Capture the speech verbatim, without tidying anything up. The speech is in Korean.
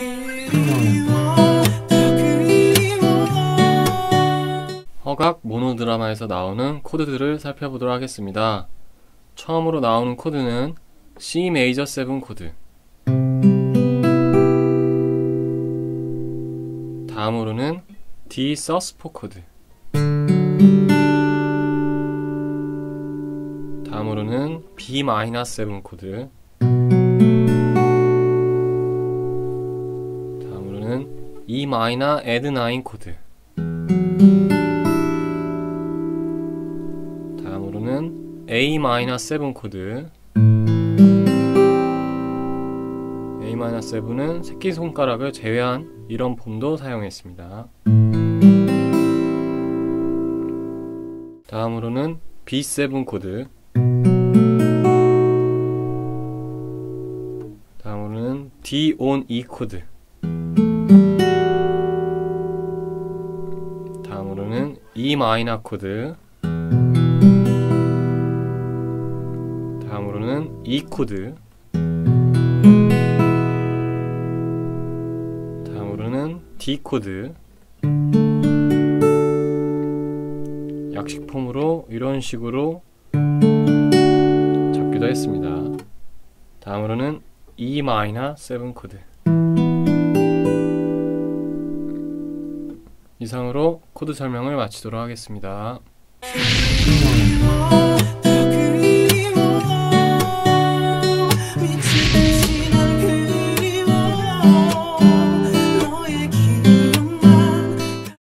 허각 모노드라마에서 나오는 코드들을 살펴보도록 하겠습니다. 처음으로 나오는 코드는 C 메이저 세븐 코드, 다음으로는 D 서스포 코드, 다음으로는 B 마이너 세븐 코드, 다음으로는 E 마이너 애드 나인 코드, 다음으로는 A 마이너 세븐 코드. A 마이너 세븐은 새끼손가락을 제외한 이런 폼도 사용했습니다. 다음으로는 비 세븐 코드, 다음으로는 D on E 코드, 다음으로는 E 마이너 코드, 다음으로는 E 코드, 다음으로는 D 코드. 약식 폼으로 이런 식으로 잡기도 했습니다. 다음으로는 E 마이너 세븐 코드. 이상으로 코드 설명을 마치도록 하겠습니다.